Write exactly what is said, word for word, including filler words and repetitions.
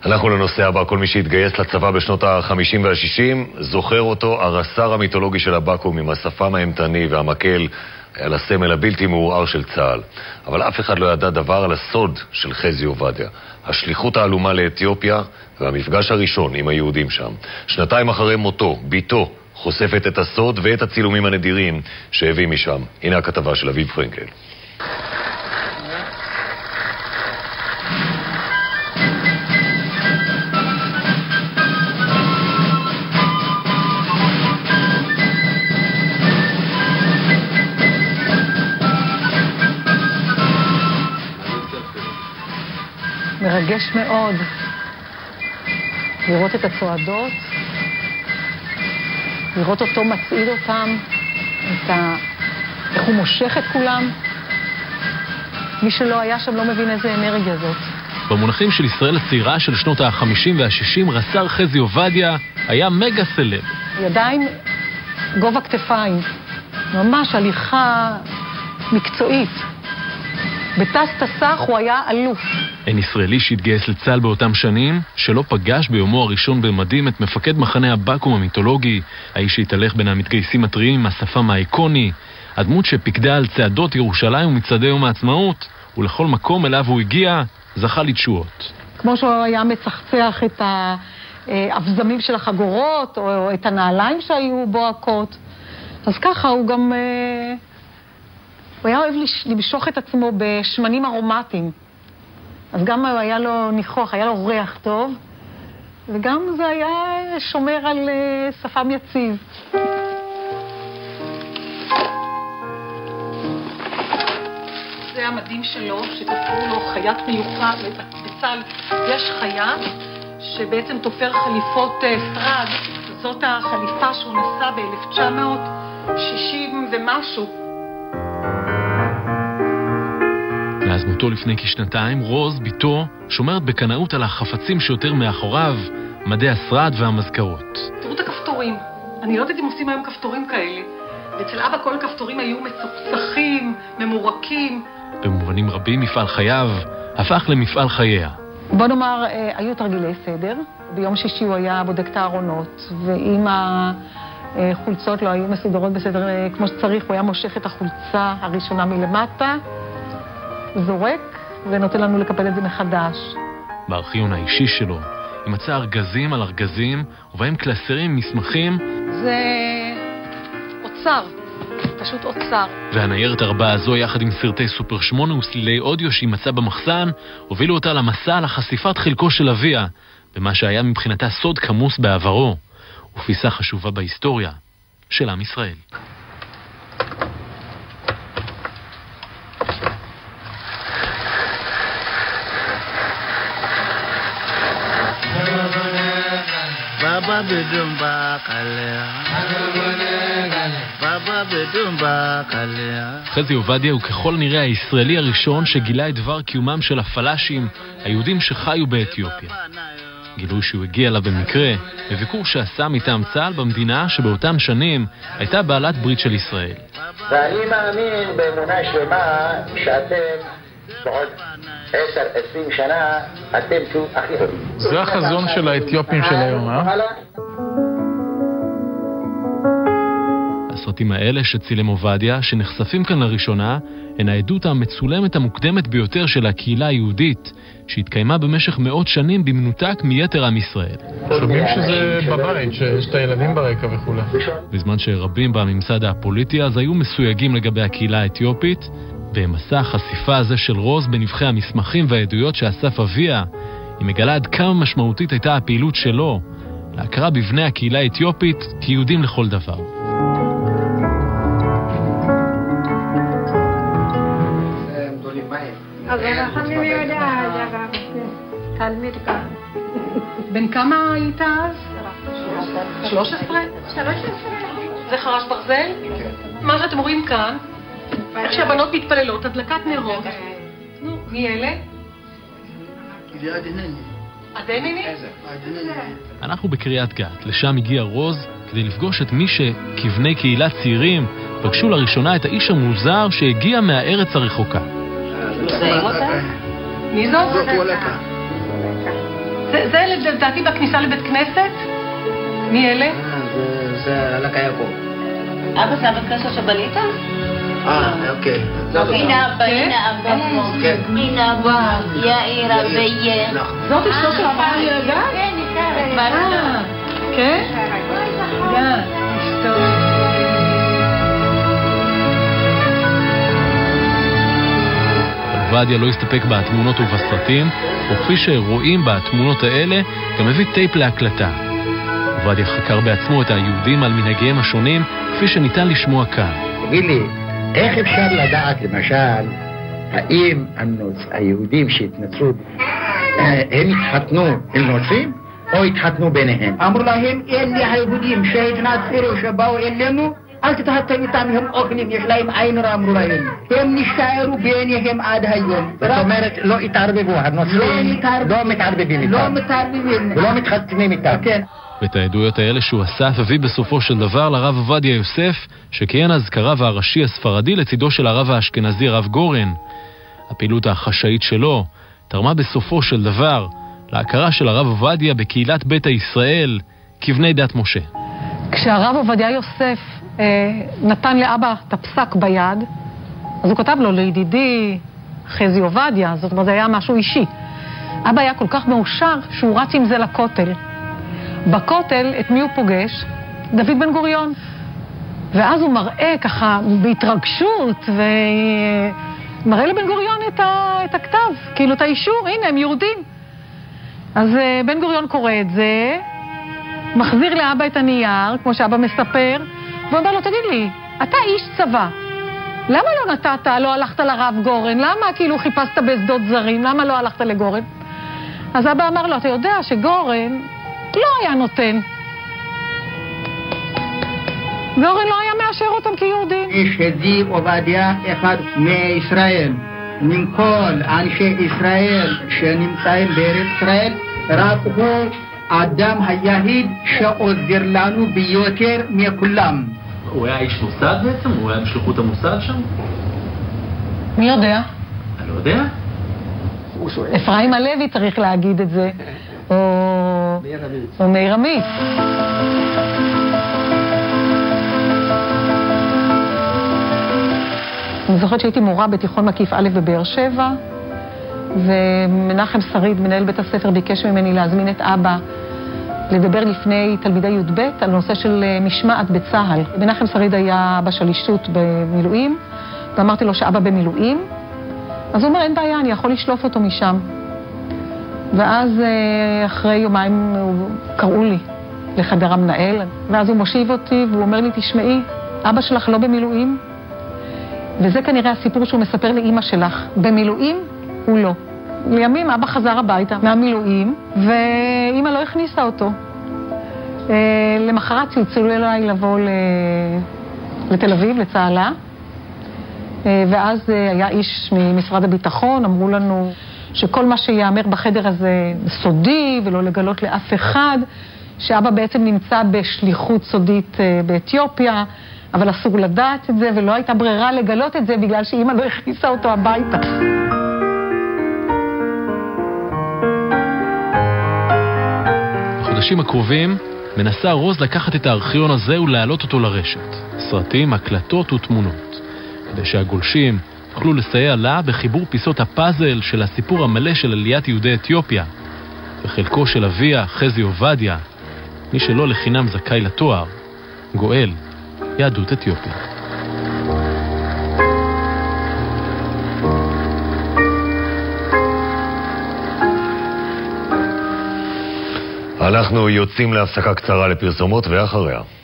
אנחנו לנושא הבא. כל מי שהתגייס לצבא בשנות ה-חמישים וה-שישים זוכר אותו, הרס"ר המיתולוגי של הבקו"ם עם השפם האימתני והמקל על הסמל הבלתי מעורער של צה"ל. אבל אף אחד לא ידע דבר על הסוד של חזי עובדיה, השליחות העלומה לאתיופיה והמפגש הראשון עם היהודים שם. שנתיים אחרי מותו, ביתו חושפת את הסוד ואת הצילומים הנדירים שהביא משם. הנה הכתבה של אביב פרנקל. מרגש מאוד לראות את הצועדות, לראות אותו מצעיד אותם, את ה... איך הוא מושך את כולם. מי שלא היה שם לא מבין איזה אנרגיה זאת. במונחים של ישראל הצעירה של שנות ה-חמישים וה-שישים, רס"ר חזי עובדיה היה מגה סלב. ידיים, גובה כתפיים, ממש הליכה מקצועית. בטס תסך הוא היה אלוף. אין ישראלי שהתגייס לצה"ל באותם שנים שלא פגש ביומו הראשון במדים את מפקד מחנה הבקו"ם המיתולוגי, האיש שהתהלך בין המתגייסים הטריים עם השפם האיקוני, הדמות שפיקדה על צעדות ירושלים ומצעדי יום העצמאות, ולכל מקום אליו הוא הגיע זכה לתשואות. כמו שהוא היה מצחצח את האבזמים של החגורות או את הנעליים שהיו בוהקות, אז ככה הוא גם הוא היה אוהב למשוך את עצמו בשמנים ארומטיים. אז גם היה לו ניחוח, היה לו ריח טוב, וגם זה היה שומר על שפם יציב. זה המדים שלו, שתפרו לו חיית מיוחד. בצה"ל יש חיה שבעצם תופר חליפות שרד. זאת החליפה שהוא נסע ב-אלף תשע מאות שישים ומשהו. מאז מותו לפני כשנתיים, רוז, ביתו, שומרת בקנאות על החפצים שיותר מאחוריו, מדי השרד והמזכרות. תראו את הכפתורים. אני לא יודעת אם עושים היום כפתורים כאלה. ואצל אבא כל הכפתורים היו מצוחצחים, ממורקים. במובנים רבים, מפעל חייו הפך למפעל חייה. בוא נאמר, היו תרגילי סדר. ביום שישי הוא היה בודק את הארונות, ואם החולצות לא היו מסודרות בסדר כמו שצריך, הוא היה מושך את החולצה הראשונה מלמטה, זורק, ונותן לנו לקפל את זה מחדש. בארכיון האישי שלו, עם מצא ארגזים על ארגזים, ובהם קלסרים, מסמכים. זה אוצר, פשוט אוצר. והניירת ארבעה הזו, יחד עם סרטי סופר שמונה וסלילי אודיו שהיא מצא במחסן, הובילו אותה למסע לחשיפת חלקו של אביה, במה שהיה מבחינתה סוד כמוס בעברו, ופיסה חשובה בהיסטוריה של עם ישראל. Baba bedumba kalea Baba bedumba kalea. חזי עובדיה הוא ככל נראה הישראלי הראשון שגילה את דבר קיומם של הפלאשים, היהודים שחיו באתיופיה. גילו שהוא הגיע לה במקרה, בביקור שעשה מטעם צה"ל במדינה שבאותן שנים הייתה בעלת ברית של ישראל. ואני מאמין באמונה שלמה שאתם בעוד עשר עשרים שנה אתם תהיו הכי טובים. זה החזון של האתיופים של היום, אה? הסרטים האלה שצילם עובדיה, שנחשפים כאן לראשונה, הן העדות המצולמת המוקדמת ביותר של הקהילה היהודית, שהתקיימה במשך מאות שנים במנותק מיתר עם ישראל. שומעים שזה בבית, שיש את הילדים ברקע וכו'. בזמן שרבים בממסד הפוליטי אז היו מסויגים לגבי הקהילה האתיופית, במסע החשיפה הזה של רוז בנבחי המסמכים והעדויות שאסף אביה, היא מגלה עד כמה משמעותית הייתה הפעילות שלו להכרה בבני הקהילה האתיופית כיהודים לכל דבר. בן כמה היית אז? שלוש עשרה? זה חרש ברזל? מה שאתם רואים כאן, איך שהבנות מתפללות, הדלקת נרות. נו, מי אלה? עדנני? אנחנו בקריית גת, לשם הגיע רוז כדי לפגוש את מי שכבני קהילה צעירים פגשו לראשונה את האיש המוזר שהגיע מהארץ הרחוקה. מי זאת? זה אלה לדעתי בכניסה לבית כנסת? מי אלה? זה עלק יעקב. אבא זה הבית כנסת שבלית? אה, אוקיי. הנה אבא, הנה אבא. הנה אבא, יאיר אביה. זאת אשתו של אבא ירגע? כן, ניכר. כן? כן, אשתו. עובדיה לא הסתפק בתמונות ובסרטים, וכפי שרואים בתמונות האלה, גם הביא טייפ להקלטה. עובדיה חקר בעצמו את היהודים על מנהגיהם השונים, כפי שניתן לשמוע כאן. תגיד לי, איך אפשר לדעת, למשל, האם הנוצ... היהודים שהתנצרו, הם התחתנו עם נוצרים, או התחתנו ביניהם? אמרו להם, אלה היהודים שהתנצרו, שבאו אלינו, אל תתחתנו איתם, הם אוכלים, יש להם עין רע, אמרו להם. הם נשארו ביניהם עד היום. זאת אומרת, לא התערבבו, הנוצרים לא מתערבבים איתם. לא מתערבבים. ולא מתחתנים איתם. כן. ואת העדויות האלה שהוא אסף הביא בסופו של דבר לרב עובדיה יוסף, שכיהן אז כרב הראשי הספרדי לצידו של הרב האשכנזי הרב גורן. הפעילות החשאית שלו תרמה בסופו של דבר להכרה של הרב עובדיה בקהילת ביתא ישראל כבני דת משה. כשהרב עובדיה יוסף אה, נתן לאבא את הפסק ביד, אז הוא כתב לו לידידי חזי עובדיה, זאת אומרת זה היה משהו אישי. אבא היה כל כך מאושר שהוא רץ עם זה לכותל. בכותל את מי הוא פוגש? דוד בן גוריון. ואז הוא מראה ככה בהתרגשות ומראה לבן גוריון את, ה... את הכתב, כאילו את האישור, הנה הם יהודים. אז בן גוריון קורא את זה, מחזיר לאבא את הנייר, כמו שאבא מספר, ואומר לו, תגיד לי, אתה איש צבא, למה לא נתת, לא הלכת לרב גורן? למה כאילו חיפשת בשדות זרים? למה לא הלכת לגורן? אז אבא אמר לו, אתה יודע שגורן לא היה נותן. גורן לא היה מאשר אותם כיהודים. איש חזי עובדיה אחד מישראל, מכל אנשי ישראל שנמצאים בארץ ישראל, רק הוא אדם היחיד שעוזר לנו ביותר מכולם. הוא היה איש מוסד בעצם? הוא היה בשליחות המוסד שם? מי יודע? אני לא יודע. אפרים הלוי צריך להגיד את זה. או... או מאיר עמית. אני זוכרת שהייתי מורה בתיכון מקיף א' בבאר שבע, ומנחם שריד, מנהל בית הספר, ביקש ממני להזמין את אבא לדבר לפני תלמידי י' ב' על נושא של משמעת בצהל. מנחם שריד היה בשלישות במילואים, ואמרתי לו שאבא במילואים, אז הוא אומר, אין בעיה, אני יכול לשלוף אותו משם. ואז אחרי יומיים קראו לי לחדר המנהל, ואז הוא מושיב אותי והוא אומר לי, תשמעי, אבא שלך לא במילואים, וזה כנראה הסיפור שהוא מספר לאמא שלך. במילואים הוא לא. לימים אבא חזר הביתה מהמילואים, ואמא לא הכניסה אותו. למחרת צלצלו אליי לבוא לתל אביב, לצהלה, ואז היה איש ממשרד הביטחון, אמרו לנו שכל מה שיאמר בחדר הזה סודי ולא לגלות לאף אחד, שאבא בעצם נמצא בשליחות סודית באתיופיה, אבל אסור לדעת את זה, ולא הייתה ברירה לגלות את זה בגלל שאמא לא הכניסה אותו הביתה. בחודשים הקרובים מנסה רוז לקחת את הארכיון הזה ולהעלות אותו לרשת. סרטים, הקלטות ותמונות. כדי שהגולשים יוכלו לסייע לה בחיבור פיסות הפאזל של הסיפור המלא של עליית יהודי אתיופיה, וחלקו של אביה, חזי עובדיה, מי שלא לחינם זכאי לתואר, גואל, יהדות אתיופיה. אנחנו יוצאים להפסקה קצרה לפרסומות ואחריה.